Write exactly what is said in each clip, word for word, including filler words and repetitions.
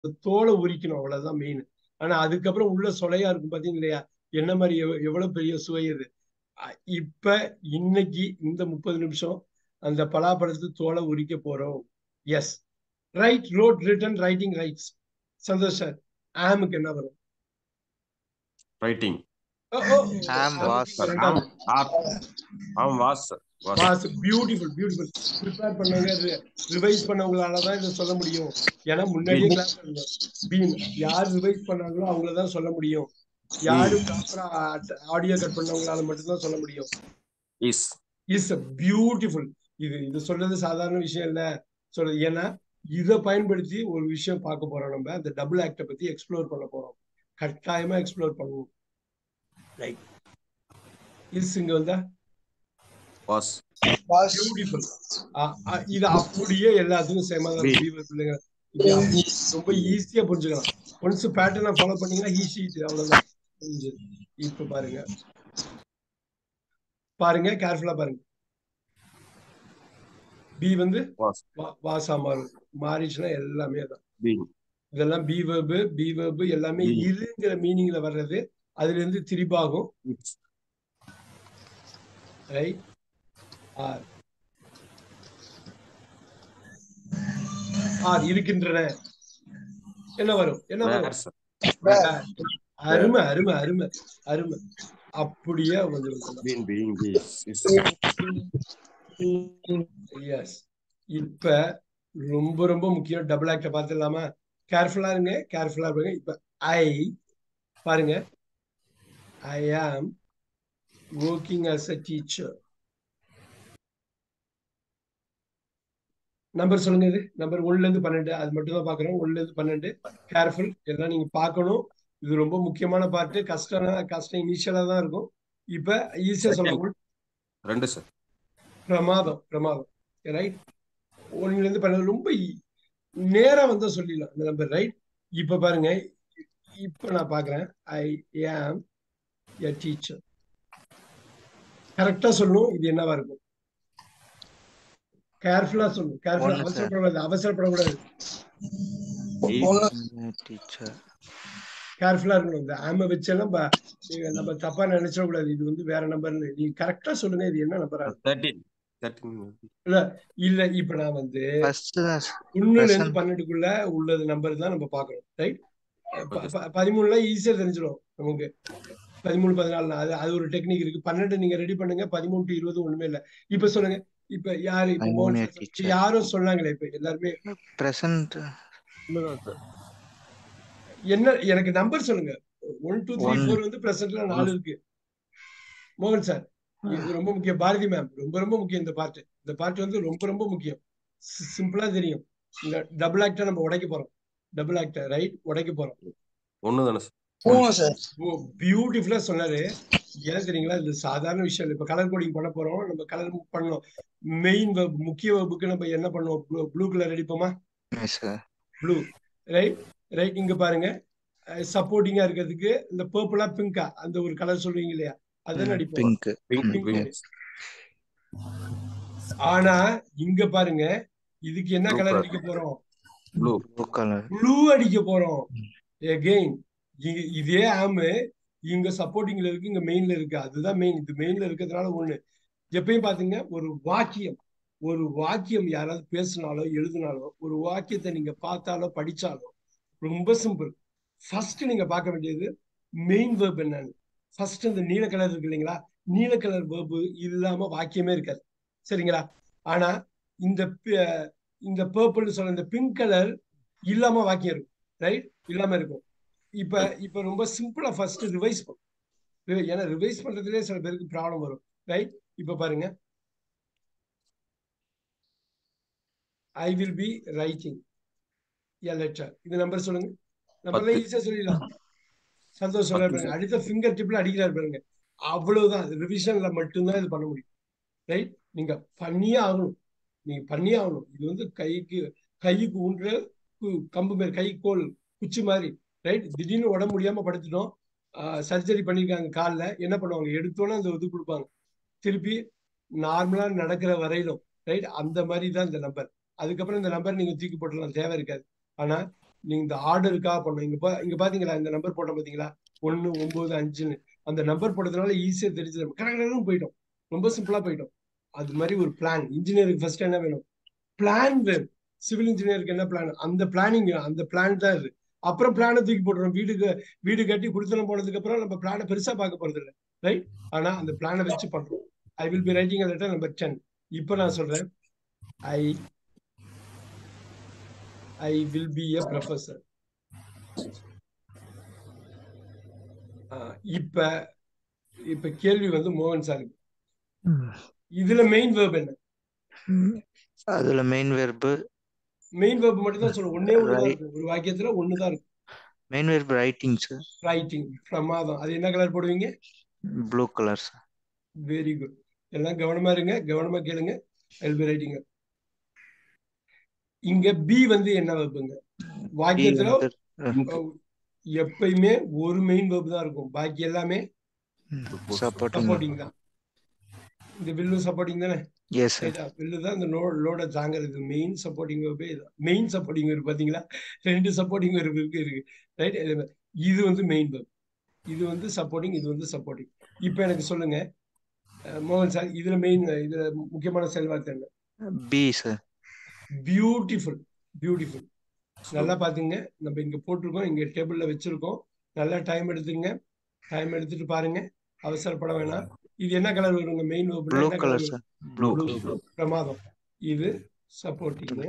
தோலை உரிக்கணும், அவ்வளவுதான் மெயின். ஆனா அதுக்கப்புறம் உள்ள சொலையா இருக்கும் பாத்தீங்க இல்லையா, என்ன மாதிரி எவ்- எவ்வளவு பெரிய சுவை அது. அ- இப்ப இன்னைக்கு இந்த முப்பது நிமிஷம் அந்த பலாப்பழத்து தோலை உரிக்க போறோம். Yes, right, road, written, writing, rights. Santhosh sir, ஆமுக்கு என்ன வரும்? ரைட்டிங். ஓ, ஓ, ஆம் வாஸ். ஆமுக்கு இரண்டாவது. Am was sir. Was. Beautiful, beautiful. Prepare பண்ணவங்க, ரிவைஸ் பண்ணவங்களாலதான் இதை சொல்ல முடியும். ஏன்னா முன்னாடியே கிளாஸ் இருந்தோம். பீம் யார் ரிவைஸ் பண்ணாங்களோ அவங்களதான் சொல்ல முடியும். யாரு ப்ராப்பரா ஆடியோ கட் பண்ணவங்களால மட்டும்தான் சொல்ல முடியும். Is is beautiful. இது இது சொல்றது சாதாரண விஷயம் இல்ல சொல்றது. ஏன்னா இதை பயன்படுத்தி ஒரு விஷயம் பார்க்க போறோம். நம்ம அந்த டபுள் ஆக்ட பத்தி எக்ஸ்ப்ளோர் பண்ண போறோம். கட்டாயமா எக்ஸ்ப்ளோர் பண்ணுவோம். ரைட், இஸ் இங்க வந்தா வாஸ். பியூட்டிஃபுல். இது அப்படியே எல்லாத்துக்கும் சேமா தான் இருக்கும். பிள்ளைங்க இது அப்படி ரொம்ப ஈஸியா புரிஞ்சுக்கலாம். ஒன்ஸ் பேட்டர்னை ஃபாலோ பண்ணீங்கன்னா ஈஸி. அவ்வளவுதான். புரிஞ்சது. இப்ப பாருங்க, பாருங்க கேர்ஃபுல்லா பாருங்க. பி வந்து வாஸ். வா- வாசா மாறும். மாறிச்சுன்னா எல்லாமே தான். பீங். இதெல்லாம் பி வெர்பு, பி வெர்பு எல்லாமே Being. இருங்கிற மீனிங்ல வர்றது. அதுல இருந்து திரிபாகும். இட்ஸ். Right, are. ஆர் இருக்கின்றன. என்ன வரும்? என்ன வரும்? Were sir. அருமை, அருமை, அருமை, அருமை. அப்படியே வந்து being being is is. Yes. இப்ப ரொம்ப ரொம்ப முக்கியம். டபுள் ஆக்ட பார்த்துடலாமா? கேர்ஃபுல்லா இருங்க, கேர்ஃபுல்லா இருங்க. இப்ப ஐ பாருங்க. I am working as a teacher. Number சொல்லுங்க. இது நம்பர் ஒண்ணுல இருந்து பன்னெண்டு. அது மட்டும் தான் பாக்குறோம். ஒண்ணுல இருந்து பன்னெண்டு. கேர்ஃபுல், எல்லாம் நீங்க பார்க்கணும். இது ரொம்ப முக்கியமான பார்ட். கஷ்டம் கஷ்டம் இனிஷியலா தான் இருக்கும். இப்ப ஈஸியா சொல்லணும். ரெண்டு சார். பிரமாதம், பிரமாதம். ரைட், ஒண்ணுல இருந்து பன்னெண்டு ரொம்ப ஈ- நேரா வந்தா சொல்லிடலாம் இந்த நம்பர். ரைட், இப்ப பாருங்க. இப்ப நான் பாக்குறேன். ஐ ஆம் எ டீச்சர். கரெக்டா சொல்லணும். இது என்னவா இருக்கும்? கேர்ஃபுல்லா சொல்லணும். கேர்ஃபுல்லா, ஒண்ணு சார். அவசரப்படக்கூடாது, அவசரப்படக்கூடாது. டீச்சர். கேர்ஃபுல்லா இருக்கணும். இந்த ஆம வச்செல்லாம் ப- நீங்க நம்ம தப்பா நினைச்சிட கூடாது. இது வந்து வேற நம்பர்னு. நீங்க கரெக்டா சொல்லுங்க. இது என்ன நம்பரா இருக்கும்? தேர்ட்டீன். தேர்ட்டீன். இல்ல இல்ல இப்ப நான் வந்து ஃபர்ஸ்ட் தான் ஒண்ணுல இருந்து present. பன்னெண்டுக்குள்ள உள்ளது நம்பர் தான் நம்ம பாக்கணும். Right, Okay, sir. பதிமூணுல ஈஸியா தெரிஞ்சிடும் நமக்கு. பதிமூணு பதினாலு அது அது ஒரு டெக்னிக் இருக்கு. பன்னெண்டு நீங்க ரெடி பண்ணுங்க. பதிமூணு டு இருபது ஒண்ணுமே இல்ல. இப்ப சொல்லுங்க. இப்ப யாரு? இப்ப I'm மோகன் a சார் teacher. யாரும் சொன்னாங்களே இப்ப எல்லாருமே. Present. உண்மைதான் சார். என்ன எனக்கு நம்பர் சொல்லுங்க. One two three One. Four வந்து பிரசன்ட்ல நாலு இருக்கு. மோகன் சார், இது ரொம்ப முக்கியம். பாரதி மேம், ரொம்ப ரொம்ப முக்கியம் இந்த பார்ட். இந்த பார்ட் வந்து ரொம்ப ரொம்ப முக்கியம். சிம்பிளா தெரியும். இந்த டபுள் ஆக்டை நம்ம உடைக்க போறோம். டபுள் ஆக்டை ரைட் உடைக்க போறோம். ஒண்ணு தானே சார். ஓ, பியூட்டிஃபுல்லா சொன்னாரு. ஏன் தெரியுங்களா? இது சாதாரண விஷயம் இல்லை. இப்ப கலர் கோடிங் பண்ண போறோம். நம்ம கலர் பண்ணணும். மெயின் முக்கிய வெப்புக்கு நம்ம என்ன பண்ணுவோம்? ப்ளூ கலர் அடிப்போமா? Yes, sir. Blue. Right, right. இங்க பாருங்க, சப்போர்ட்டிங்கா இருக்கிறதுக்கு இந்த பர்பிளா பிங்கா அந்த ஒரு கலர் சொல்லுவீங்க இல்லையா, அதான் அடிப்போம். Pink. Pink, Pink. pink. ஆனா இங்க பாருங்க, இதுக்கு என்ன Blue கலர் color. அடிக்க போறோம்? Blue. Blue color. ப்ளூ அடிக்க போறோம். எகெயின் இதே ஆமு இங்க சப்போர்ட்டிங்ல இருக்கு, இங்க மெயின்ல இருக்கு. அதுதான் மெயின். இது மெயின்ல இருக்கிறதுனால ஒண்ணு. எப்பயும் பாத்தீங்க, ஒரு வாக்கியம் ஒரு வாக்கியம் யாராவது பேசினாலோ எழுதினாலோ, ஒரு வாக்கியத்தை நீங்க பார்த்தாலோ படிச்சாலோ ரொம்ப சிம்பிள். ஃபர்ஸ்ட் நீங்க பார்க்க வேண்டியது மெயின் வேர்ப் என்னன்னு. ஃபர்ஸ்ட் இந்த நீல கலர் இருக்கு இல்லைங்களா, நீல கலர் வேர்பு இல்லாம வாக்கியமே இருக்காது. சரிங்களா? ஆனா இந்த ப- இந்த பர்பிள் சொல்ற இந்த பிங்க் கலர் இல்லாம வாக்கியம் இருக்கும். ரைட், இல்லாம இருக்கும். இப்ப இப்ப ரொம்ப சிம்பிளா ஃபர்ஸ்ட் ரிவைஸ் பண்ணும். ஏன்னா ரிவைஸ் பண்றதுலேயே சில பேருக்கு ப்ராப்ளம் வரும். ரைட், இப்ப பாருங்க. I will be writing a letter. இது நம்பர் சொல்லுங்க. நம்பர்ல பத்து. ஈஸியா சொல்லிடலாம். சந்தோஷம் சொல்ல பத்து பாருங்க. சார். அடுத்த ஃபிங்கர் டிப்ல அடிக்கிறாரு பாருங்க. அவ்வளவுதான். ரிவிஷன்ல மட்டும்தான் இது பண்ண முடியும். ரைட், நீங்க பண்ணியே ஆகணும். நீங்க பண்ணியே ஆகணும். இது வந்து கைக்கு கைக்கு ஊன்ற கு- கம்பு மாதிரி, கை கோல் குச்சி மாதிரி. ரைட், திடீர்னு உடம்பு முடியாம படுத்துட்டோம். சர்ஜரி பண்ணிருக்காங்க காலில். என்ன பண்ணுவாங்க? எடுத்தோன்னே அந்த இது கொடுப்பாங்க. திருப்பி நார்மலா நடக்கிற வரையிலும். ரைட், அந்த மாதிரி தான் இந்த நம்பர். அதுக்கப்புறம் இந்த நம்பர் நீங்க தூக்கி போட்டுடலாம், தேவை இருக்காது. ஆனா நீங்க இந்த ஆர்டருக்காக பண்ணணும். இங்க பா இங்க பாத்தீங்களா இந்த நம்பர் போட்டோம் பாத்தீங்களா, ஒண்ணு ஒன்பது அஞ்சுன்னு அந்த நம்பர் போட்டதுனால ஈஸியா தெரிஞ்சு கடற்கடன்னு போயிட்டோம். ரொம்ப சிம்பிளா போயிட்டோம். அது மாதிரி ஒரு பிளான். இன்ஜினியருக்கு ஃபர்ஸ்ட் என்ன வேணும்? பிளான் வேணும். சிவில் இன்ஜினியருக்கு என்ன பிளான்? அந்த பிளானிங், அந்த பிளான் தான் இது. அப்புறம் பிளானை தூக்கி போட்டுறோம். வீடுக்கு வீடு கட்டி குடித்தனம் போனதுக்கு அப்புறம் நம்ம பிளானை பெருசா பார்க்க போறது இல்லை, ரைட்? ஆனா அந்த பிளானை வச்சு பண்றோம். I will be writing letter number ten. இப்ப நான் சொல்றேன், I I will be a professor. இப்ப இப்ப கேள்வி வந்து மோகன் சார், இதுல மெயின் வெர்ப் என்ன? அதுல மெயின் வெர்ப் மெயின் வெர்ப் மட்டும் தான் சொல்லுவோம். ஒன்னே ஒண்ணுதான் இருக்கும். ஒரு வாக்கியத்துல ஒண்ணுதான் இருக்கும். Main verb writing sir. Writing. பிரமாதம். அது என்ன கலர் போடுவீங்க? Blue colour sir. Very good. எல்லாம் கவனமா இருங்க, கவனமா கேளுங்க. I will be writing. இங்க பி வந்து என்ன வெர்புங்க? வாக்கியத்துல எப்பயுமே ஒரு மெயின் வெர்ப் தான் இருக்கும். பாக்கி எல்லாமே சப்போர்ட்டிங் தான். இந்த வில்லு சப்போர்ட்டிங் தானே? Yes sir. வில்லு தான் இந்த லோட தாங்கிறது. மெயின் சப்போர்ட்டிங் வெர்பே இதுதான். மெயின் சப்போர்ட்டிங் வெர்ப் பாத்தீங்களா, ரெண்டு சப்போர்ட்டிங் வெர்ப் இருக்கு இருக்கு ரைட். இது வந்து மெயின் வெர்ப், இது வந்து சப்போர்ட்டிங், இது வந்து சப்போர்ட்டிங். இப்ப எனக்கு சொல்லுங்க மோகன் சார், இதுல மெயின் இதுல முக்கியமான செயல்பாடு என்ன? Be sir. Beautiful, beautiful. நல்லா பாத்துங்க. நம்ம இங்க போட்டிருக்கோம், இங்க டேபிள்ல வச்சிருக்கோம். நல்லா டைம் எடுத்துங்க. டைம் எடுத்துட்டு பாருங்க, அவசரப்பட வேணாம். இது என்ன கலர் வருங்க? மெயின் வெர்ப்ல என்ன கலர் வரும்? ப்ளூ. பிரமாதம். இது சப்போர்ட்டிங்.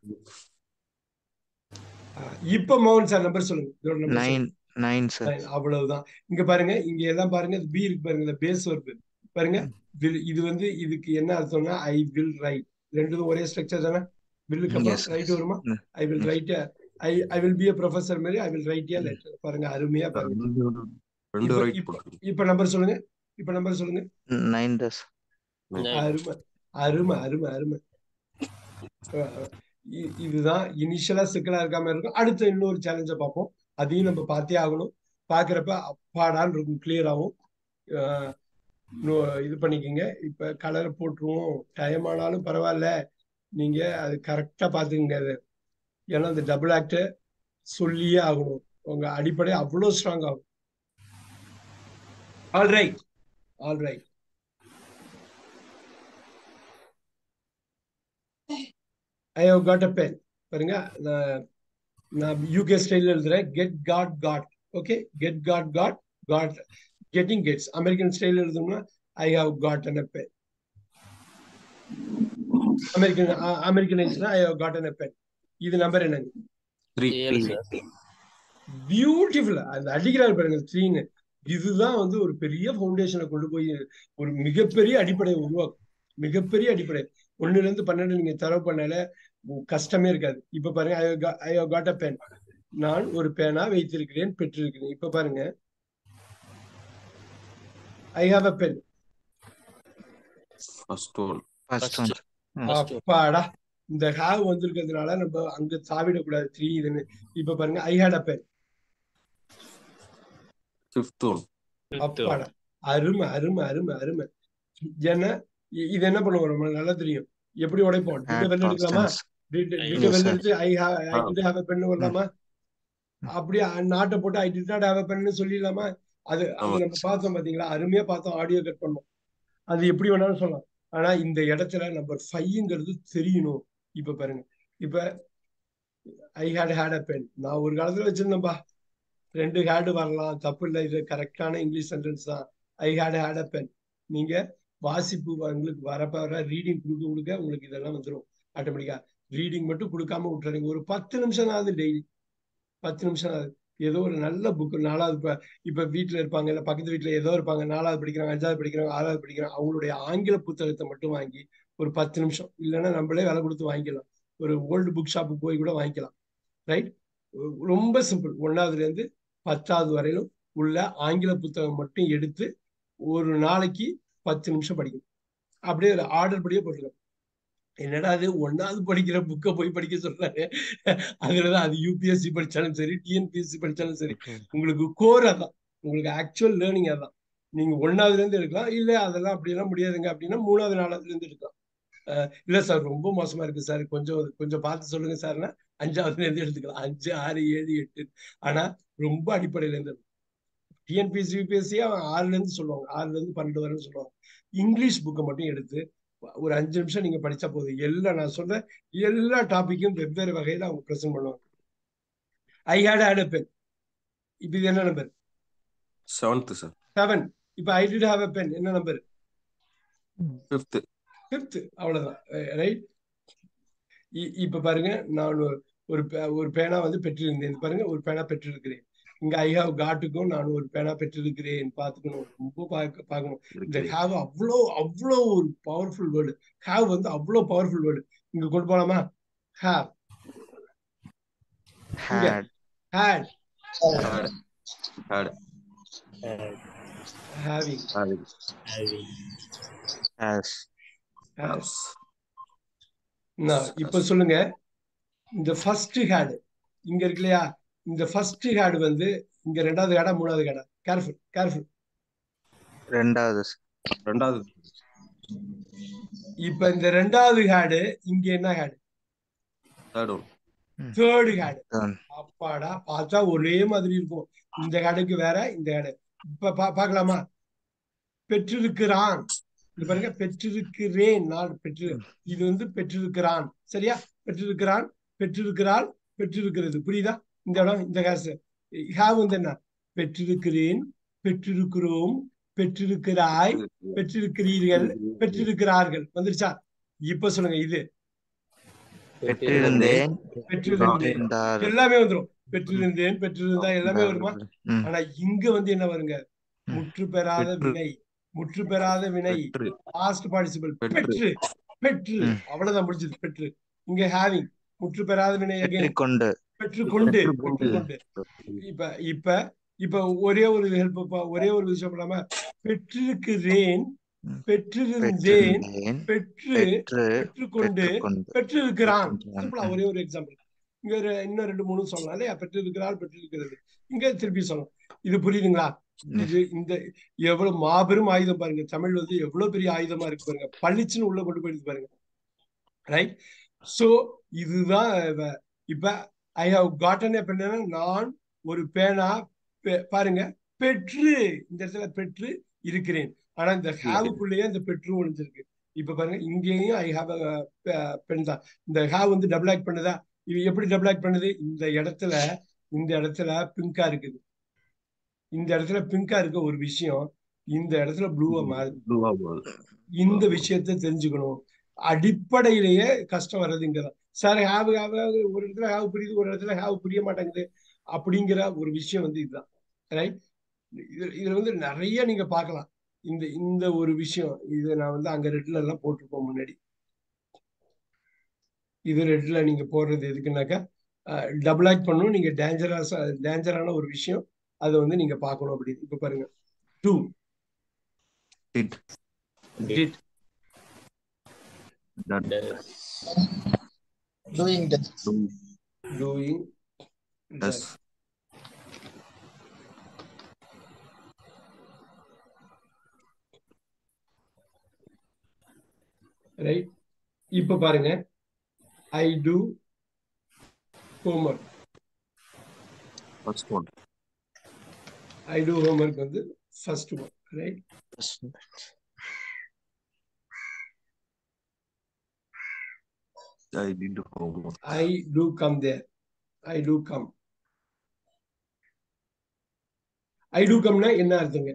இப்ப மோகன் சார் நம்பர் சொல்லுங்க. இதோட நம்பர் நைன் சார். அவ்வளவுதான். இங்க பாருங்க, இங்க எல்லாம் பாருங்க, பி இருக்கு பாருங்க, இந்த பேஸ் வெர்ப் பாருங்க. இது வந்து இதுக்கு என்ன அர்த்தம்னா ஐ வில் ரைட். ரெண்டும் ஒரே ஸ்ட்ரக்சர் தானே? வில்லுக்கு அப்புறம் ரைட் வருமா? I will write I I will be a professor மாதிரி I will write a letter. பாருங்க, அருமையா பாருங்க. இப்ப நம்பர் சொல்லுங்க. இப்ப நம்பர் சொல்லுங்க. நைன் தாஸ். அருமை அருமை அருமை அருமை. இதுதான் இனிஷியலா சிக்கலா இருக்காம இருக்கும். அடுத்த இன்னொரு சேலஞ்சை பார்ப்போம். அதையும் நம்ம பார்த்தே ஆகணும். பாக்குறப்ப அப்பாடான்னு இருக்கும், கிளியராகவும் இது பண்ணிக்கோங்க. இப்ப கலரை போட்டுருவோம். டைம் ஆனாலும் பரவாயில்ல, நீங்க அது கரெக்டா பாத்துக்கங்க. அது ஏன்னா அந்த டபுள் ஆக்ட சொல்லியே ஆகணும். உங்க அடிப்படை அவ்வளவு ஸ்ட்ராங் ஆகும். All right, all right. I have got a pen. பாருங்க, நான் யூகே ஸ்டைல எழுதுறேன். Get got got. Okay, get got got got getting gets. American style எழுதணும்னா I have gotten a pen. American அமெரிக்கனைஸ்னா I have gotten a pen. இது number என்னங்க? Beautiful. அந்த அடிக்கிறார் பாருங்க த்ரீன்னு. இதுதான் வந்து ஒரு பெரிய ஃபவுண்டேஷனை கொண்டு போய் ஒரு மிகப்பெரிய அடிப்படையை உருவாக்கும். மிகப்பெரிய அடிப்படை. ஒண்ணுல இருந்து பன்னெண்டு நீங்க தரவு பண்ணால கஷ்டமே இருக்காது. இப்ப பாருங்க, I have got a pen. நான் ஒரு பேனா வைத்திருக்கிறேன், பெற்றிருக்கிறேன். இப்ப பாருங்க, ஐ ஹாவ் அ பென். அப்பாடா, இந்த ஹாவ் வந்திருக்கிறதுனால நம்ம அங்க சாவிடக்கூடாது த்ரீ இதுன்னு. இப்ப பாருங்க, ஐ ஹேட் அ பென். அப்பாடா, அருமை அருமை அருமை அருமை. ஏன்னா இது என்ன பண்ணுவோம், நம்ம நல்லா தெரியும் எப்படி உடைப்போம். டிட்ட வெளில எடுக்கலாமா? டிட்ட வெளில எடுத்து I have I did have a pen வரலாமா? அப்படியே நாட்டை போட்டு I did not have a pen சொல்லிடலாமா? அது அது நம்ம பார்த்தோம் பாத்தீங்களா, அருமையா பார்த்தோம். ஆடியோ கட் பண்ணோம். அது எப்படி வேணாலும் சொல்லலாம். ஆனா இந்த இடத்துல நம்பர் ஃபைவ்ங்கிறது தெரியணும். இப்ப பாருங்க, இப்ப I had had a pen நான் ஒரு காலத்துல வச்சிருந்தேன்பா. ரெண்டு ஹேடு வரலாம், தப்பு இல்லை. இது கரெக்டான இங்கிலீஷ் சென்டென்ஸ் தான். I had had a pen. நீங்க வாசிப்பு உங்களுக்கு வரப்ப வர ரீடிங் கொடுக்க கொடுக்க உங்களுக்கு இதெல்லாம் வந்துடும் ஆட்டோமேட்டிக்கா. ரீடிங் மட்டும் கொடுக்காம விட்டுறீங்க. ஒரு பத்து நிமிஷம் ஆகுது டெய்லி, பத்து நிமிஷம் ஆகுது. ஏதோ ஒரு நல்ல புக்கு, நாலாவது இப்ப இப்ப வீட்டுல இருப்பாங்க, இல்ல பக்கத்து வீட்டுல ஏதோ இருப்பாங்க, நாலாவது படிக்கிறாங்க, அஞ்சாவது படிக்கிறாங்க, ஆறாவது படிக்கிறாங்க. அவங்களுடைய ஆங்கில புத்தகத்தை மட்டும் வாங்கி ஒரு பத்து நிமிஷம், இல்லைன்னா நம்மளே விலை கொடுத்து வாங்கிக்கலாம். ஒரு ஓல்டு புக் ஷாப்புக்கு போய் கூட வாங்கிக்கலாம், ரைட்? ரொம்ப சிம்பிள். ஒன்னாவதுல இருந்து பத்தாவது வரையிலும் உள்ள ஆங்கில புத்தகம் மட்டும் எடுத்து ஒரு நாளைக்கு பத்து நிமிஷம் படிக்கணும். அப்படியே ஆர்டர் படியே போட்டுருக்கேன். என்னடா அது ஒன்னாவது படிக்கிற புக்கை போய் படிக்க சொல்றாரு. அதுலதான் அது யூபிஎஸ்சி படிச்சாலும் சரி, டிஎன்பிஎஸ்சி படிச்சாலும் சரி, உங்களுக்கு கோர் அதான், உங்களுக்கு ஆக்சுவல் லேர்னிங் அதான். நீங்க ஒன்னாவதுல இருந்து எடுக்கலாம், இல்ல அதெல்லாம் அப்படியெல்லாம் முடியாதுங்க அப்படின்னா மூணாவது நாலாவதுல இருந்து எடுக்கலாம். இல்ல சார் ரொம்ப மோசமா இருக்கு சார், கொஞ்சம் கொஞ்சம் பார்த்து சொல்லுங்க சார்னா அஞ்சாவதுல இருந்து எடுத்துக்கலாம். அஞ்சு ஆறு ஏழு எட்டு. ஆனா ரொம்ப அடிப்படையில இருந்து டிஎன்பிஎஸ்சி யூபிஎஸ்சி அவன் ஆறுல இருந்து சொல்லுவாங்க, ஆறுல இருந்து பன்னெண்டு வரைன்னு சொல்லுவாங்க. இங்கிலீஷ் புக்கை மட்டும் எடுத்து ஒரு அஞ்சு நிமிஷம் நீங்க படிச்சா போதும். எல்லா நான் சொல்ற எல்லா டாபிக்கும் வெவ்வேறு வகையில அவங்க பிரசன்ட் பண்ணுவாங்க. I had had a pen. இப்ப இது என்ன நம்பர்? Seventh sir. செவன். இப்ப I did have a pen என்ன நம்பர்? ஃபிஃப்த். ஃபிஃப்த். அவ்வளவுதான். ரைட். இப்ப பாருங்க, நான் ஒரு ஒரு பேனா வந்து பெற்றிருந்தேன். பாருங்க, ஒரு பேனா பெற்றிருக்கிறேன். இங்க ஐ ஹாவ் காட்டுக்கும் நான் ஒரு பேனா பெற்றிருக்கிறேன் பார்த்துக்கணும், ரொம்ப பார்க்க பார்க்கணும். இந்த ஹாவ் அவ்வளோ அவ்வளோ ஒரு பவர்ஃபுல் வேர்டு. ஹாவ் வந்து அவ்வளோ பவர்ஃபுல் வேர்டு. இங்க கொண்டு போலாமா? ஹாவ். இங்க had had had having having has has. நான் இப்ப சொல்லுங்க, இந்த ஃபர்ஸ்ட் ஹேட் இங்க இருக்கு இல்லையா, இந்த ஃபர்ஸ்ட் ஹேட் வந்து இங்க ரெண்டாவது ஹேடா மூணாவது ஹேடா? Careful careful. ரெண்டாவது. ரெண்டாவது. இப்ப இந்த ரெண்டாவது ஹேடு இங்க என்ன had? Third one. Third had. அப்பாடா, பார்த்தா ஒரே மாதிரி இருக்கும். இந்த ஹேடுக்கு வேற, இந்த ஹேடு. இப்ப பாக்கலாமா? பெற்றிருக்கிறான். இது பாருங்க, பெற்றிருக்கிறேன் நான் பெற்று, இது வந்து பெற்றிருக்கிறான். சரியா? பெற்றிருக்கிறான், பெற்றிருக்கிறாள், பெற்றிருக்கிறது. புரியுதா? இந்த இடம் இந்த காசு ஹேவ் வந்து என்ன? பெற்றிருக்கிறேன், பெற்றிருக்கிறோம், பெற்றிருக்கிறாய், பெற்றிருக்கிறீர்கள், பெற்றிருக்கிறார்கள். வந்துருச்சா? இப்ப சொல்லுங்க, இது பெற்றிருந்தேன், பெற்றிருந்தேன் எல்லாமே வந்துடும். பெற்றிருந்தேன், பெற்றிருந்தா எல்லாமே வருமா? ஆனா இங்க வந்து என்ன வருங்க? முற்று பெறாத வினை. முற்று பெறாத வினை பாஸ்ட் பார்ட்டிசிபிள். பெற்று பெற்று அவ்வளவுதான் முடிஞ்சது. பெற்று. இங்க ஹேவிங். முற்று பெறாத வினை பெற்றுக்கொண்டு பெற்றுக்கொண்டு பெற்றுக்கொண்டு. இப்ப இப்ப இப்ப ஒரே ஒரு ஹெல்ப், ஒரே ஒரு விஷயம் இல்லாம பெற்றிருக்கிறேன், பெற்றிருந்தேன், பெற்று பெற்றுக்கொண்டு பெற்றிருக்கிறான். சிம்பிளா ஒரே ஒரு எக்ஸாம்பிள். இங்க இன்னும் ரெண்டு மூணு சொல்லலாம் இல்லையா? பெற்றிருக்கிறாள், பெற்றிருக்கிறது. இங்க திருப்பி சொல்லலாம். இது புரியுதுங்களா? இது இந்த எவ்வளவு மாபெரும் ஆயுதம் பாருங்க. தமிழ் வந்து எவ்வளவு பெரிய ஆயுதமா இருக்கு பாருங்க. பளிச்சுன்னு உள்ள கொண்டு போயிடுது பாருங்க. ரைட். சோ இதுதான். இப்ப I have gotten a pen, நான் ஒரு பேனா பாருங்க பெற்று, இந்த இடத்துல பெற்று இருக்கிறேன். ஆனா இந்த ஹேவுக்குள்ளேயே இந்த பெற்று ஒழிஞ்சிருக்கு. இப்ப பாருங்க, இங்கேயும் ஐ ஹாவ் பென் தான். இந்த ஹேவ் வந்து டபுள் ஆக்ட் பண்ணுதா? இது எப்படி டபுள் ஆக்ட் பண்ணுது? இந்த இடத்துல இந்த இடத்துல பிங்கா இருக்குது, இந்த இடத்துல பிங்கா இருக்க ஒரு விஷயம் இந்த இடத்துல ப்ளூவா மாறுது. இந்த விஷயத்த தெரிஞ்சுக்கணும். அடிப்படையிலேயே கஷ்டம் வர்றது இங்கதான். சார் ஹேவ் ஹேவ் ஒரு இடத்துல ஹேவ் புரியுது, ஒரு இடத்துல ஹேவ் புரிய மாட்டேங்குது அப்படிங்கிற ஒரு விஷயம் வந்து இதுதான். ரைட். இதுல வந்து நிறைய நீங்க பார்க்கலாம். இந்த இந்த ஒரு விஷயம் இதை நான் வந்து அங்க ரெட்ல எல்லாம் போட்டிருப்போம் முன்னாடி. இது ரெட்ல நீங்க போடுறது எதுக்குன்னாக்கா டபுள் ஆக்ட் பண்ணும். நீங்க டேஞ்சரஸ் டேஞ்சரான ஒரு விஷயம், அதை வந்து நீங்க பார்க்கணும். அப்படி இப்ப பாருங்க, do did did doing that doing does right. இப்ப பாருங்க, I do homework. first one. I do homework வந்து first one, right? I did homework. I do come there. I do come. I do come னா என்ன அர்த்தங்க?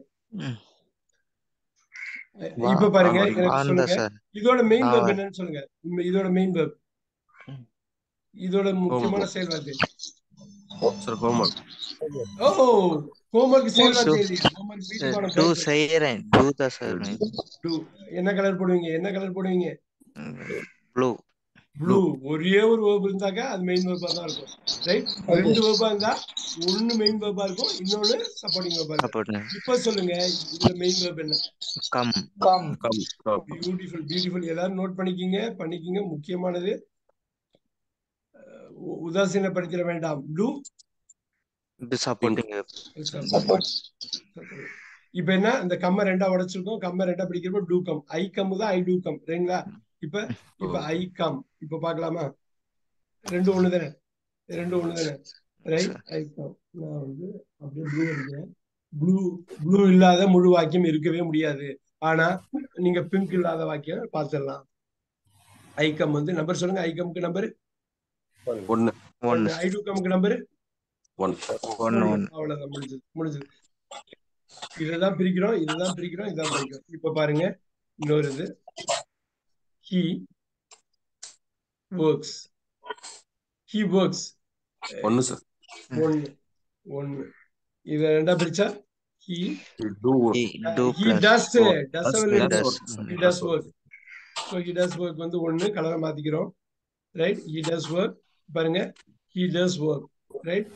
இப்ப பாருங்க, எனக்கு சொல்லுங்க, இதோட மெயின் வெர்ப் என்னன்னு சொல்லுங்க. இதோட மெயின் வெர்ப், இதோட முக்கியமான செயல் வார்த்தை. Sir homework. ஓ, ஹோம்வொர்க் செயல் வார்த்தை இல்லையா? ஹோம்வொர்க் வீட்டுக்கு டு செய்றேன். டு தான் சார். டு என்ன கலர் போடுவீங்க? என்ன கலர் போடுவீங்க? ப்ளூ. ப்ளூ. ஒரே ஒரு வெர்ப் இருந்தாக்க அது மெயின் வெர்பா தான் இருக்கும். ரைட். ரெண்டு வெர்பா இருந்தா ஒன்னு மெயின் வெர்பா இருக்கும், இன்னொன்னு சப்போர்ட்டிங் வெர்பா இருக்கும். இப்ப சொல்லுங்க, இதுல மெயின் வெர்ப் என்ன? கம். come come. பியூட்டிஃபுல் பியூட்டிஃபுல். எல்லாரும் நோட் பண்ணிக்கிங்க பண்ணிக்கிங்க முக்கியமானது. உதாசீனப்படுத்திட வேண்டாம். Do supporting. இப்ப என்ன, இந்த கம்ம ரெண்டா உடைச்சிருக்கோம். கம்ம ரெண்டா பிடிக்கிறப்போ டூ கம். ஐ கம் தான் ஐ டூ கம். ரெண்டா இப்ப இப்ப ஐ கம் இப்ப பாக்கலாமா? ரெண்டு ஒண்ணு தானே, ரெண்டு ஒண்ணு தானே, ரைட்? I come. நான் வந்து அப்படியே ப்ளூ அடிக்கிறேன். ப்ளூ ப்ளூ இல்லாத முழு வாக்கியம் இருக்கவே முடியாது. ஆனா நீங்க பிங்க் இல்லாத வாக்கியம் பார்த்துடலாம். ஐக்கம் வந்து நம்பர் சொல்லுங்க. ஐக்கம்க்கு நம்பர் ஒன்னு ஒன்னு ஐடுக்கம்க்கு நம்பர் ஒன் ஒன்னு ஒன்னு அவ்வளவுதான், முடிஞ்சது முடிஞ்சது. இதுதான் பிரிக்கிறோம், இதுதான் பிரிக்கிறோம், இதுதான் பிரிக்கிறோம். இப்ப பாருங்க இன்னொரு இது, he works, he works ஒன்னு சார். ஒன்னு ஒன்னு. இத ரெண்டா பிரிச்சா he do he do he plus does work. does Does அவன் does. he does work. so he does work வந்து ஒன்னு கலரை மாத்திக்கிறோம், ரைட்? he does work. பாருங்க he does work, ரைட்?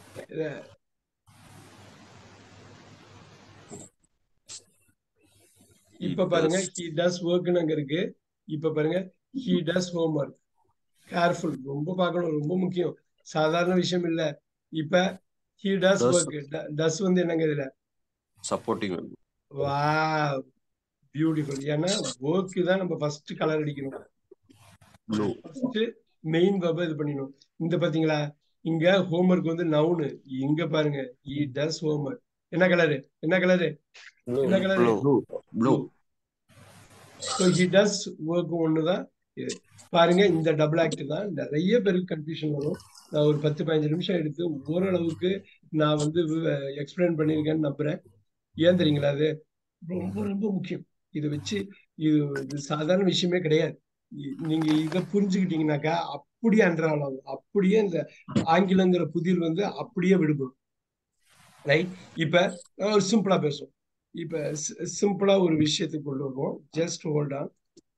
இப்ப பாருங்க he does work ன்னு அங்க இருக்கு. இப்ப பாருங்க he does homework. கேர்ஃபுல், ரொம்ப பார்க்கணும், ரொம்ப முக்கியம், சாதாரண விஷயம் இல்ல. இப்ப he does Does. work, does வந்து என்னங்க இதுல? சப்போர்ட்டிங். வா, பியூட்டிஃபுல். ஏன்னா work தான் நம்ம ஃபர்ஸ்ட் கலர் அடிக்கணும், ப்ளூ. ஃபர்ஸ்ட் மெயின் வெர்ப இது பண்ணிடணும். இந்த பாத்தீங்களா, இங்க ஹோம்வொர்க் வந்து நவுனு, இங்க பாருங்க he does homework. என்ன கலரு, என்ன கலரு, என்ன colour? Blue blue. so he does work ஒண்ணுதான் இது. பாருங்க இந்த டபுள் ஆக்ட் தான் நிறைய பேருக்கு கன்ஃபியூஷன் வரும். நான் ஒரு பத்து பதினஞ்சு நிமிஷம் எடுத்து ஓரளவுக்கு நான் வந்து எக்ஸ்பிளைன் பண்ணியிருக்கேன்னு நம்புறேன். ஏன் தெரியுங்களா, அது ரொம்ப ரொம்ப முக்கியம். இதை வச்சு இது இது சாதாரண விஷயமே கிடையாது. இ- நீங்க இதை புரிஞ்சுக்கிட்டீங்கன்னாக்கா அப்படியே அன்றாடம் அப்படியே இந்த ஆங்கிலங்கிற புதிர் வந்து அப்படியே விடுபடும், ரைட்? இப்ப ஒரு சிம்பிளா பேசுவோம். இப்ப சிம்பிளா ஒரு விஷயத்துக்கு கொண்டு வருவோம். Just hold on.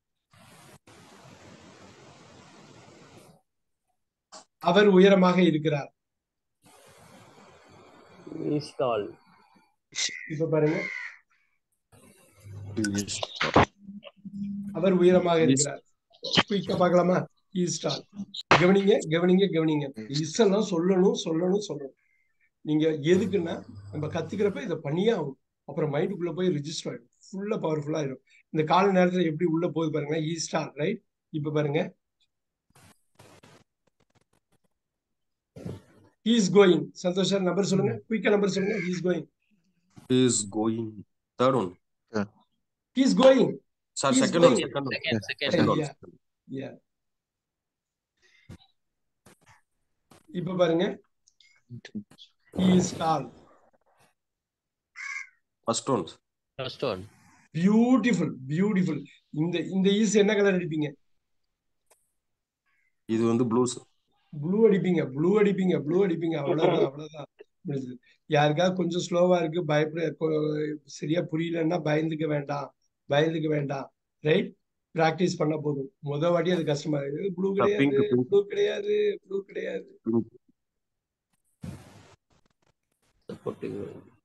அவர் உயரமாக இருக்கிறார். Is tall. இப்ப பாருங்க, அவர் உயரமாக இருக்கிறார். குயிக்கா பார்க்கலாமா? Is tall. கவனிங்க கவனிங்க கவனிங்க. இஸ் எல்லாம் சொல்லணும் சொல்லணும் சொல்லணும். நீங்க எதுக்குன்னா நம்ம கத்துக்கிறப்ப இதை பண்ணியே ஆகும். அப்புறம் மைண்டுக்குள்ள போய் ரிஜிஸ்டர் ஆயிடும், ஃபுல்லா பவர்ஃபுல்லா ஆயிடும். இந்த கால நேரத்துல எப்படி உள்ள போகுது பாருங்க. Is tall, right? இப்ப பாருங்க he is going. Santhosh sir number சொல்லுங்க, குயிக்கா நம்பர் சொல்லுங்க. he is going, is going. Third one. he is going. Sir He is second one. going. Second one. Second, second. Second one. Yeah. Yeah. இப்ப பாருங்க he is tall. First one. First one. Beautiful beautiful. இந்த இந்த is என்ன colour அடிப்பீங்க? இது வந்து blues. Blue அடிப்பீங்க, blue அடிப்பீங்க, ப்ளூ அடிப்பீங்க. அவ்வளவுதான் அவ்வளவுதான் முடிஞ்சது. யாருக்காவது கொஞ்சம் ஸ்லோவா இருக்கு, பயப்பட கொ- சரியா புரியலன்னா பயந்துக்க வேண்டாம், பயந்துக்க வேண்டாம், ரைட்? பிராக்டிஸ் பண்ண போதும். முத வாட்டி அது கஷ்டமா இருக்கு. ப்ளூ கிடையாது, பிங்க் பிங்க் ப்ளூ கிடையாது, ப்ளூ கிடையாது. Supporting.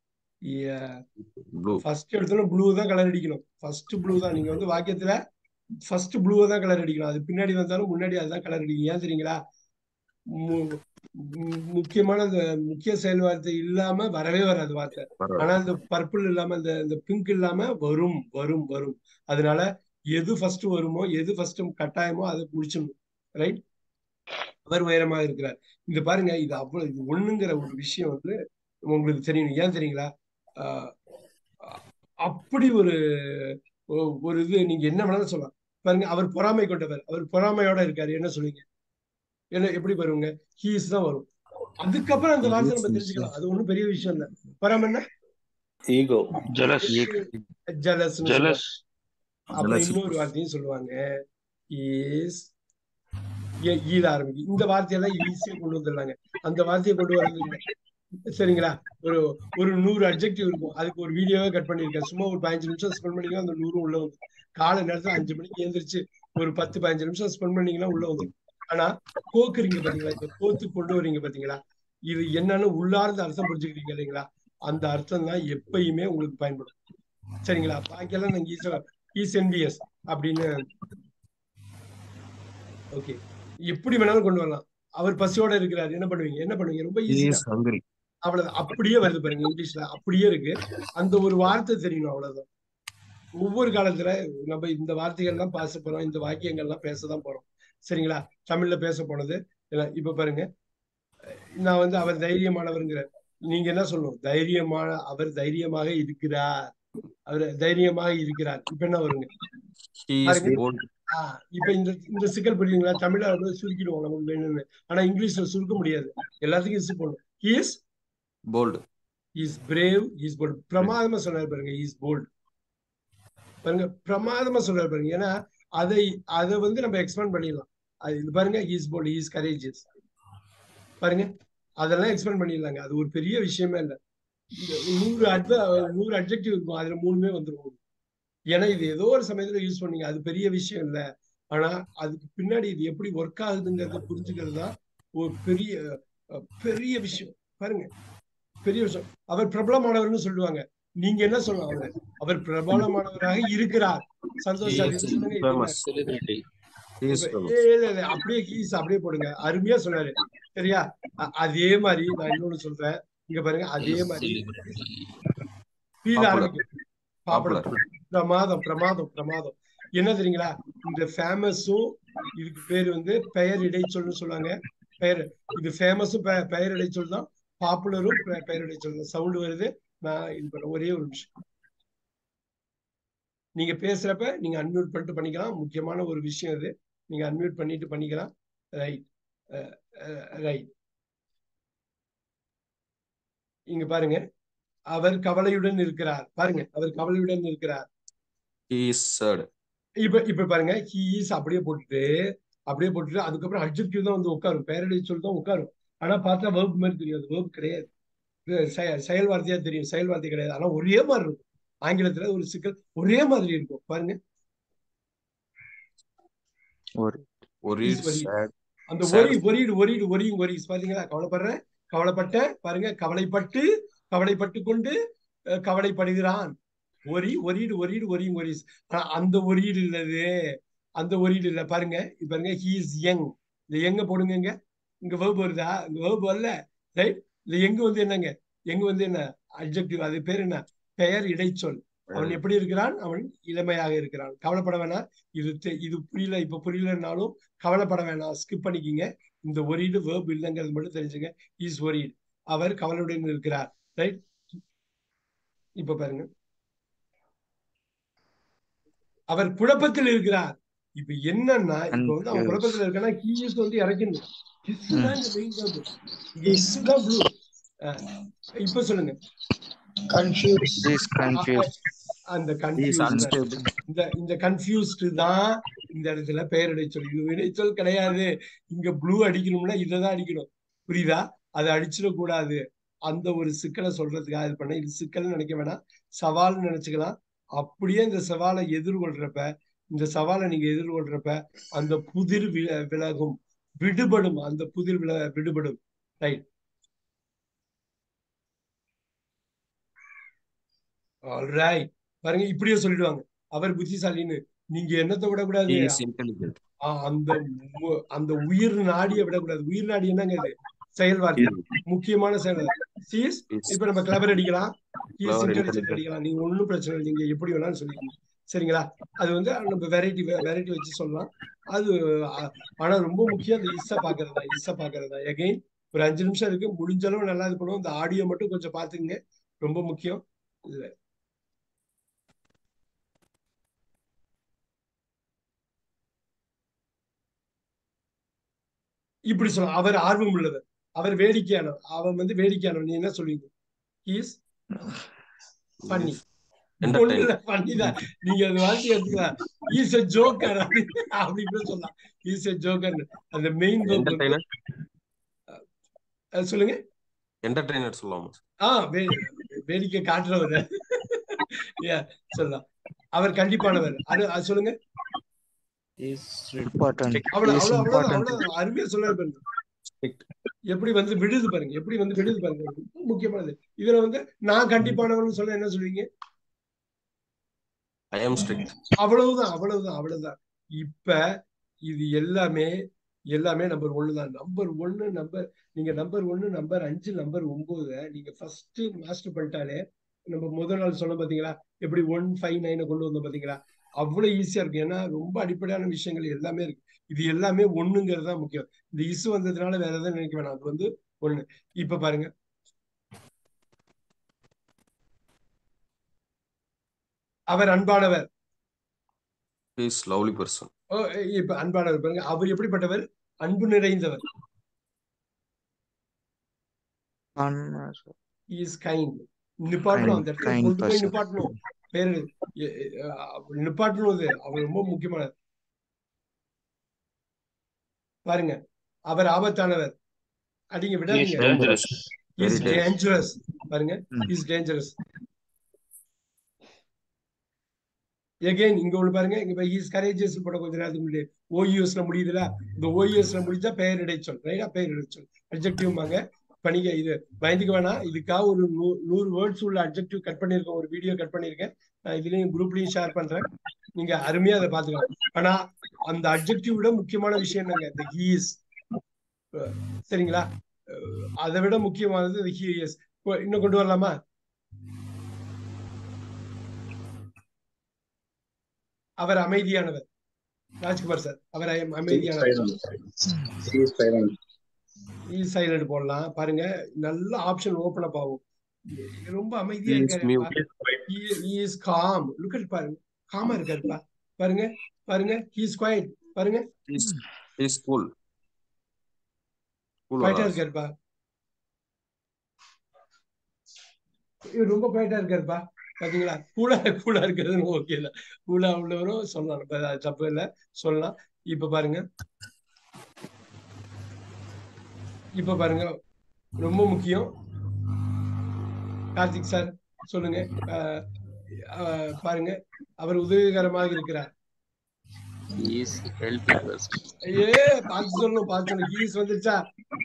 ப்ளூ. ஃபர்ஸ்ட் எடுத்தோம் ப்ளூ தான் கலர் அடிக்கணும். ஃபர்ஸ்ட் ப்ளூ தான். நீங்க வந்து வாக்கியத்துல ஃபர்ஸ்ட் ப்ளூவை தான் கலர் அடிக்கணும். அது பின்னாடி வந்தாலும் முன்னாடி அதுதான் கலர் அடிக்கும். ஏன் தெரியுங்களா? மு- மு- முக்கியமான இந்த முக்கிய செயல் வார்த்தை இல்லாம வரவே வராது வார்த்தை. ஆனா இந்த பர்பிள் இல்லாம இந்த இந்த பிங்க் இல்லாம வரும் வரும் வரும். அதனால எது ஃபர்ஸ்ட் வருமோ, எது ஃபர்ஸ்ட் கட்டாயமோ அதை முடிச்சிடணும், ரைட்? அவர் உயரமாக இருக்கிறார். இந்த பாருங்க, இது அவ்வளவு இது ஒண்ணுங்கிற ஒரு விஷயம் வந்து உங்களுக்கு தெரியணும். ஏன் தெரியுங்களா? ஆஹ் அப்படி ஒரு ஒ- ஒரு இது நீங்க என்ன வேணாலும் சொல்லலாம். பாருங்க, அவர் பொறாமை கொண்டவர், அவர் பொறாமையோட இருக்காரு. என்ன சொல்லுவீங்க? என்ன எப்படி வருங்க? ஹீஸ் தான் வரும். அதுக்கப்புறம் அந்த வார்த்தை நம்ம தெரிஞ்சுக்கலாம். அது ஒண்ணும் பெரிய விஷயம் இல்ல. பொறாமைன்னா Ego. jealous, jealous. jealous, அப்புறம் Jealousy. இன்னொரு வார்த்தையும் சொல்லுவாங்க, இஸ் ஈல ஆரம்பிக்கும். இந்த வார்த்தையெல்லாம் ஈஸியா கொண்டு வந்துடலாங்க. அந்த வார்த்தையை கொண்டு வர்றது இல்லை. சரிங்களா? ஒரு ஒரு நூறு அட்ஜெக்டிவ் இருக்கும். அதுக்கு ஒரு வீடியோவே கட் பண்ணிருக்கேன். சும்மா ஒரு பதினஞ்சு நிமிஷம் ஸ்பெண்ட் பண்ணீங்கன்னா அந்த நூறும் உள்ள வந்து காலை நேரத்துல அஞ்சு மணிக்கு எழுந்திரிச்சு ஒரு பத்து பதினஞ்சு நிமிஷம் ஸ்பெண்ட் பண்ணீங்கன்னா உள்ள வந்து. ஆனா கோக்குறீங்க பாத்தீங்களா, இப்ப கோத்து கொண்டு வரீங்க பாத்தீங்களா, இது என்னன்னு உள்ளார்ந்த அர்த்தம் புரிஞ்சுக்கிறீங்க இல்லைங்களா? அந்த அர்த்தம் தான் எப்பயுமே உங்களுக்கு பயன்படும். சரிங்களா? பாக்கியெல்லாம் நாங்க ஈஸா ஈஸ் என்விஎஸ் அப்படின்னு ஓகே எப்படி வேணாலும் கொண்டு வரலாம். அவர் பசியோட இருக்கிறாரு, என்ன பண்ணுவீங்க? என்ன பண்ணுவீங்க? ரொம்ப ஈஸி இஸ் தான். ஹங்கரி. அவ்வளவு அப்படியே வருது பாருங்க, இங்கிலீஷ்ல அப்படியே இருக்கு. அந்த ஒரு வார்த்தை தெரியணும், அவ்வளவுதான். ஒவ்வொரு காலத்துல நம்ம இந்த வார்த்தைகள்லாம் பேச போறோம், இந்த வாக்கியங்கள்லாம் பேசதான் போறோம். சரிங்களா? தமிழ்ல பேச போனது எல்லாம் இப்ப பாருங்க. நான் வந்து அவர் தைரியமானவருங்கிற, நீங்க என்ன சொல்லணும்? தைரியமான அவர் தைரியமாக இருக்கிறார், அவர் தைரியமாக இருக்கிறார். இப்ப என்ன வருங்க He is பாருங்க. bold. ஆஹ் இப்ப இந்த இந்த சிக்கல் புரியுங்களா? தமிழ்ல வந்து சுருக்கிடுவோம் நமக்கு வேணும்னு, ஆனா இங்கிலீஷ்ல சுருக்க முடியாது. எல்லாத்துக்கும் இஸ் போடணும். He is Bold. he is brave, he is bold. பிரமாதமா சொன்னாரு பாருங்க. he is bold. பாருங்க, பிரமாதமா சொல்றாரு பாருங்க. ஏன்னா அதை அதை வந்து நம்ம எக்ஸ்பேண்ட் பண்ணிடலாம். அது இது பாருங்க, he is bold, he is courageous. பாருங்க, அதெல்லாம் எக்ஸ்பேண்ட் பண்ணிடலாங்க. அது ஒரு பெரிய விஷயமே இல்லை. நூறு அட்வ நூறு அட்ஜெக்டிவ் இருக்கும், அதுல மூணுமே வந்துடும். ஏன்னா இது ஏதோ ஒரு சமயத்துல யூஸ் பண்ணீங்க, அது பெரிய விஷயம் இல்லை. ஆனா அதுக்கு பின்னாடி இது எப்படி ஒர்க் ஆகுதுங்கிறத புரிஞ்சுக்கிறது தான் ஒரு பெரிய பெரிய விஷயம். பாருங்க, பெரிய விஷயம். அவர் பிரபலமானவர்னு சொல்லுவாங்க. நீங்க என்ன சொல்லலாம்? அவர் அவர் பிரபலமானவராக இருக்கிறார். சந்தோஷ் சார் இது சொல்லுங்க. Famous. Celebrity. He is இப்ப famous. ஏ- இல்ல, இல்ல, அப்படியே கீஸ் அப்படியே போடுங்க. அருமையா சொன்னாரு. சரியா? அ- அதே மாதிரி நான் இன்னொன்னு சொல்றேன். இங்க பாருங்க, அதே மாதிரி Celebrity. Feel Popular. ஆரம்பிக்கும். பாப்புலர். Popular. பிரமாதம், பிரமாதம், பிரமாதம். என்ன தெரியுங்களா? இந்த ஃபேமஸும் இதுக்கு பேர் வந்து பெயர் இடைச்சொல்னு சொல்லுவாங்க. பெயர் இது ஃபேமஸும் பெயர் இடைச்சொல் தான், பாப்புலரும் பெயர் இடைச்சொல் தான். சவுண்ட் வருது, நான் இது பண்ண ஒரே ஒரு நிமிஷம். நீங்க பேசுறப்ப நீங்க அன்மியூட் பண்ணிட்டு பண்ணிக்கலாம். முக்கியமான ஒரு விஷயம் இது. நீங்க அன்மியூட் பண்ணிட்டு பண்ணிக்கலாம். Right, right. இங்க பாருங்க, அவர் கவலையுடன் இருக்கிறார். பாருங்க, அவர் கவலையுடன் இருக்கிறார். He is sad. இப்ப இப்ப பாருங்க, he is அப்படியே போட்டுட்டு அப்படியே போட்டுட்டு அதுக்கப்புறம் அட்ஜெக்டிவ் தான் வந்து உட்காரும், பெயரடை சொல் தான் உட்காரும். ஆனா பார்த்தா வேர்ப் மாதிரி தெரியாது. வேர்ப் கிடையாது, இது செய- செயல் வார்த்தையா தெரியும். செயல் வார்த்தை கிடையாது, ஆனா ஒரே மாதிரி இருக்கும். ஆங்கிலத்துல ஒரு சிக்கல் ஒரே மாதிரி இருக்கும். பாருங்க, ஒரு Worried. is worried. Sad. அந்த Sad. ஒரி ஒரிடு ஒரிடு ஒரியும் ஒரிஸ் பாத்தீங்களா? கவலைப்படுறேன், கவலைப்பட்டேன். பாருங்க, கவலைப்பட்டு, கவலைப்பட்டு கொண்டு, அஹ், கவலைப்படுகிறான். ஒரி ஒரிடு ஒரிடு ஒரியும் ஒரிஸ். ஆனா அந்த ஒரிடு இல்லது, அந்த ஒரிடு இல்ல. பாருங்க, இப்ப பாருங்க, he is young. இந்த எங்க போடுங்க. இங்க இங்க வேர்ப் வருதா? இங்க வேர்ப் வரல. ரைட். இந்த எங்க வந்து என்னங்க? எங்க வந்து என்ன? அட்ஜெக்டிவ். அது பேர் என்ன? பெயர் இடைச்சொல். அவன் எப்படி இருக்கிறான்? அவன் இளமையாக இருக்கிறான். கவலைப்பட வேணாம். இது தெ- இது புரியல, இப்ப புரியலனாலும் கவலைப்பட வேணாம், ஸ்கிப் பண்ணிக்கிங்க. இந்த ஒரீடு வேர்ப் இல்லைங்கிறது மட்டும் தெரிஞ்சுங்க. இஸ் ஒரீடு, அவர் கவலையுடன் இருக்கிறார். ரைட். இப்ப பாருங்க, அவர் குழப்பத்தில் இருக்கிறார். இப்ப என்னன்னா, இப்ப வந்து அவன் Confused. குழப்பத்துல இருக்கானா, கீஸ் வந்து இறக்கணும். கிஸ் ம். தான் இந்த மெயின் வேர்ப். இங்க இஸ் தான் ப்ளூ. இப்ப சொல்லுங்க. Confused. He is uh- uh- confused. அந்த He is கன்ஃபியூஸ்ட், unstable. இந்த இந்த கன்ஃபியூஸ்டு தான் இந்த இடத்துல பெயர் இடைச்சொல். இது இடைச்சொல் கிடையாது. இங்க ப்ளூ அடிக்கணும்னா இதைதான் அடிக்கணும். புரியுதா? அதை அடிச்சிடக்கூடாது. அந்த ஒரு சிக்கலை சொல்றதுக்காக இது பண்ண. இது சிக்கல்னு நினைக்க வேணாம், சவால்னு நினைச்சுக்கலாம். அப்படியே இந்த சவாலை எதிர்கொள்றப்ப, இந்த சவாலை நீங்க எதிர்கொள்றப்ப அந்த புதிர் வி- விலகும், விடுபடும். அந்த புதிர் வில விடுபடும். ரைட். ஆல்ரைட். பாருங்க, இப்படியே சொல்லிடுவாங்க, அவர் புத்திசாலின்னு. நீங்க என்னத்தை விடக்கூடாது? He is intelligent. ஆஹ் அந்த மு- அந்த உயிர் நாடியை விடக்கூடாது. உயிர் நாடி என்னங்க இது? செயல் வார்த்தை, முக்கியமான செயல். சீஸ். Is இப்ப நம்ம கிளவர் அடிக்கலாம், இஸ் clever, இன்டெலிஜென்ட் intelligent. அடிக்கலாம். நீங்க ஒன்றும் பிரச்சனை இல்லை, நீங்க எப்படி வேணாலும் சொல்லிக்கீங்க. சரிங்களா? அது வந்து நம்ம வெரைட்டி வெரைட்டி வச்சு சொல்லலாம். அது ஆ- ஆனா ரொம்ப முக்கியம் அந்த இஸ்ஸ பாக்குறதா, இஸ்ஸ பாக்குறதா. எகைன் ஒரு அஞ்சு நிமிஷம் இருக்கு, முடிஞ்ச அளவு நல்லா இது பண்ணுவோம். இந்த ஆடியோ மட்டும் கொஞ்சம் பாத்துக்கங்க, ரொம்ப முக்கியம் இதுல. இப்படி சொல்லலாம், அவர் ஆர்வம் உள்ளவர், அவர் வேடிக்கையானவர். அவன் வந்து வேடிக்கையானவன். நீ என்ன சொல்லுவீங்க? இஸ் பண்ணி. ஒண்ணு Entertain. இல்ல, பண்ணிதான். நீங்க அது வாசி எடுத்துக்கலாம். இஸ் எ ஜோக்கர் அப்படி கூட சொல்லலாம். Is a joker. அந்த மெயின் Entertainer. சொல்லுங்க. Entertainer சொல்லலாமா? ஆஹ் வே- வேடிக்கை காட்டுறவர். Yeah, சொல்லலாம். அவர் கண்டிப்பானவர். அது அது சொல்லுங்க. Is Important. Strict. அவ்வளவு He is அவ்வளவு அவ்வளவுதான், important. அவ்வளவுதான். அருமையா சொல்ல பாருங்க. Strict. எப்படி வந்து விடுது பாருங்க, எப்படி வந்து விடுது பாருங்க. ரொம்ப முக்கியமானது. இதுல வந்து நான் கண்டிப்பானவர்னு சொல்ல என்ன சொல்லுவீங்க? I am strict. அவ்வளவுதான், அவ்வளவுதான், அவ்வளவுதான். இப்ப இது எல்லாமே எல்லாமே நம்பர் ஒன்னு தான். நம்பர் ஒன்னு நம்பர் நீங்க நம்பர் ஒன்னு நம்பர் அஞ்சு நம்பர் ஒன்பது நீங்க ஃபர்ஸ்ட் மாஸ்டர் பண்ணிட்டாலே நம்ம முதல் நாள் சொன்ன பாத்தீங்களா, எப்படி ஒன் ஃபைவ் நைனை கொண்டு வந்தோம் பாத்தீங்களா, அவ்வளவு ஈஸியா இருக்கு. ஏன்னா ரொம்ப அடிப்படையான விஷயங்கள் எல்லாமே இருக்கு. இது எல்லாமே ஒண்ணுங்கிறது தான் முக்கியம். இந்த இசு வந்ததுனால வேற எதாவது நினைக்க வேணாம். அது வந்து ஒண்ணு. இப்ப பாருங்க, அவர் அன்பானவர். He is lovely person. ஓ, இப்ப அன்பானவர் பாருங்க, அவர் எப்படிப்பட்டவர்? அன்பு நிறைந்தவர். He is kind. நிப்பாட்டணும், அந்த இடத்துல kind கொண்டு போய் person. நிப்பாட்டணும். பேரு எ- எ- அஹ் நிப்பாட்டணும். அது அவர் ரொம்ப முக்கியமானது. பாருங்க, அவர் ஆபத்தானவர். அடிங்க He is விடாதீங்க. dangerous. He is Very dangerous. dangerous. பாருங்க, ம். he is dangerous. Again இங்க ஒண்ணு பாருங்க, இங்க he is courageous போட கொஞ்ச நேரத்துக்கு முன்னாடி ஓயூஎஸ்ல முடியுதுல, இந்த ஓயூஎஸ்ல முடிஞ்சா பெயர் இடைச்சொல். ரைட்டா, பெயர் இடைச்சொல் அட்ஜெக்டிவ்மாங்க. பணிக இது பயந்துக்க வேணாம். இதுக்காக ஒரு நூ- நூறு வேர்ட்ஸ் உள்ள அட்ஜெக்டிவ் கட் பண்ணிருக்கேன், ஒரு வீடியோ கட் பண்ணிருக்கேன். நான் இதுலயும் குரூப்லயும் ஷேர் பண்றேன், நீங்க அருமையா அதை பாத்துக்கலாம். ஆனா அந்த அட்ஜெக்டிவ் விட முக்கியமான விஷயம் என்னங்க, இந்த he is. சரிங்களா, அஹ் அதை விட முக்கியமானது the he is. கொ- இன்னும் கொண்டு வரலாமா? அவர் அமைதியானவர். ராஜ்குமார் சார், அவர் அமை- அமைதியானவர். He is silent. He is silent போடலாம். பாருங்க, நல்ல ஆப்ஷன் ஓபன் அப் ஆகும். ரொம்ப அமைதியா He is இருக்காரு. mute. He, he is calm. Look at பாருங்க, காமா இருக்காருப்பா. பாருங்க பாருங்க, he is quiet. பாருங்க, He is, he is cool. Cool குவைட்டா or இருக்காருப்பா. இவர் ரொம்ப குவைட்டா இருக்காருப்பா. பாத்தீங்களா, கூலா கூலா இருக்கிறது ஓகே இல்ல, கூலா உள்ளவரும் சொல்லலாம், இப்ப அது தப்பு இல்ல, சொல்லலாம். இப்ப பாருங்க, இப்ப பாருங்க, ரொம்ப முக்கியம். கார்த்திக் சார் சொல்லுங்க. அஹ், அஹ், பாருங்க, அவர் உதவிகரமாக இருக்கிறார். He is helping person. ஏ பார்த்து சொல்லணும், பார்த்து சொல்லணும். ஹீஸ் வந்துருச்சா?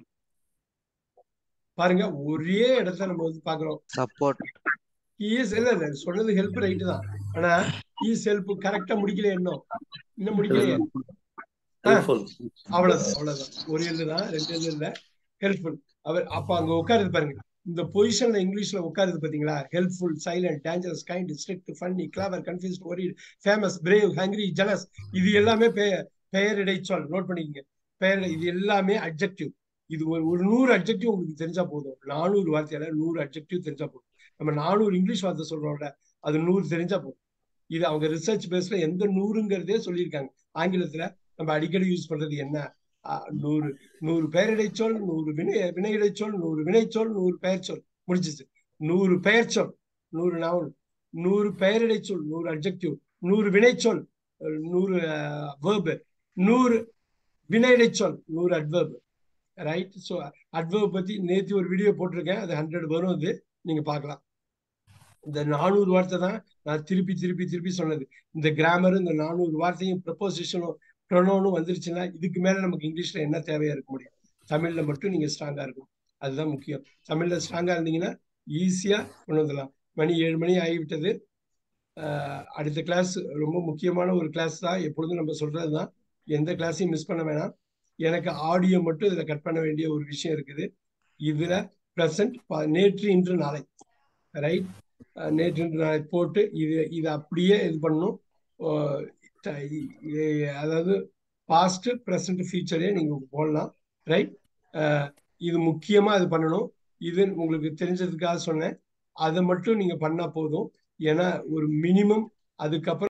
பாருங்க, ஒரே இடத்துல நம்ம வந்து பாக்குறோம். Support. ஹீஸ் இல்ல இல்ல சொன்னது ஹெல்ப் ரைட்டு தான். ஆனா ஹீஸ் ஹெல்ப் கரெக்டா முடிக்கல, இன்னும் இன்னும் முடிக்கலையே. Helpful. அவ்வளவுதான், அவ்வளவுதான். ஒரு எழுது தான், ரெண்டு எழுது இல்ல. ஹெல்ப்ஃபுல். அவர் அப்ப அங்க உட்காருது பாருங்க, இந்த பொசிஷன்ல இங்கிலீஷ்ல உட்காருது பாத்தீங்களா, helpful, silent, dangerous, kind, strict, funny, clever, confused, worried, famous, brave, hungry, jealous. இது எல்லாமே பெயர் பெயர் இடைச்சொல். நோட் பண்ணிக்கங்க. பெயர், இது எல்லாமே அட்ஜெக்டிவ். இது ஒரு ஒரு நூறு அட்ஜெக்டிவ் உங்களுக்கு தெரிஞ்சா போதும். நானூறு வார்த்தையால நூறு அட்ஜெக்டிவ் தெரிஞ்சா போதும். நம்ம நானூறு இங்கிலீஷ் வார்த்தை சொல்றோம்ல, அது நூறு தெரிஞ்சா போதும். இது அவங்க ரிசர்ச் பேஸ்ல எந்த நூறுங்கிறதே சொல்லியிருக்காங்க. ஆங்கிலத்துல நம்ம அடிக்கடி யூஸ் பண்றது என்ன, ஆஹ் நூறு நூறு பெயரிடைச்சொல், நூறு வினை வினையிடைச்சொல், நூறு வினைச்சொல், நூறு பெயர்ச்சொல். முடிஞ்சிச்சு. நூறு பெயர்ச்சொல், நூறு நவுன், நூறு பெயரிடைச்சொல், நூறு அட்ஜெக்டிவ், நூறு வினைச்சொல், அஹ் நூறு வேர்பு, நூறு வினையிடைச்சொல், நூறு அட்வர்பு. ரைட். ஸோ அட்வர்ப் பத்தி நேற்று ஒரு வீடியோ போட்டிருக்கேன், அது ஹண்ட்ரட் வரும், அது நீங்க பார்க்கலாம். இந்த நானூறு வார்த்தை தான் நான் திருப்பி திருப்பி திருப்பி சொன்னது. இந்த கிராமர், இந்த நானூறு வார்த்தையும் ப்ரப்போசிஷனும் ப்ரொனோனும் வந்துருச்சுன்னா இதுக்கு மேல நமக்கு இங்கிலீஷ்ல என்ன தேவையா இருக்க முடியும்? தமிழ்ல மட்டும் நீங்க ஸ்ட்ராங்கா இருக்கும், அதுதான் முக்கியம். தமிழ்ல ஸ்ட்ராங்கா இருந்தீங்கன்னா ஈஸியா கொண்டு வந்துடலாம். மணி ஏழு மணி ஆகிவிட்டது. ஆஹ் அடுத்த கிளாஸ் ரொம்ப முக்கியமான ஒரு கிளாஸ் தான், எப்பொழுதும் நம்ம சொல்றதுதான். எந்த கிளாஸையும் மிஸ் பண்ண வேணாம். எனக்கு ஆடியோ மட்டும் இதுல கட் பண்ண வேண்டிய ஒரு விஷயம் இருக்குது. இதுல ப்ரெசன்ட், நேற்று, இன்று, நாளை. ரைட். நேற்று இன்று நாளை போட்டு இது இது அப்படியே இது பண்ணணும். ஆஹ் ட- இ- அதாவது பாஸ்ட், ப்ரெசன்ட், ஃபியூச்சரே நீங்க போடலாம். ரைட். இது முக்கியமா இது பண்ணணும். இது உங்களுக்கு தெரிஞ்சதுக்காக சொன்னேன். அதை மட்டும் நீங்க பண்ணா போதும். ஏன்னா ஒரு மினிமம், அதுக்கப்புறம்